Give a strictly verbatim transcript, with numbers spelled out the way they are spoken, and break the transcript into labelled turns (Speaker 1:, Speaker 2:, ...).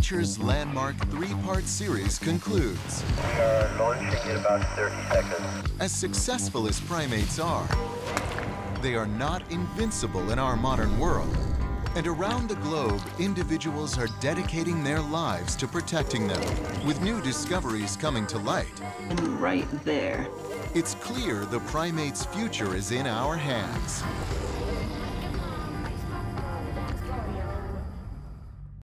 Speaker 1: Nature's landmark three-part series concludes.
Speaker 2: We are launching in about thirty seconds.
Speaker 1: As successful as primates are, they are not invincible in our modern world. And around the globe, individuals are dedicating their lives to protecting them, with new discoveries coming to light.
Speaker 3: And right there.
Speaker 1: It's clear the primates' future is in our hands.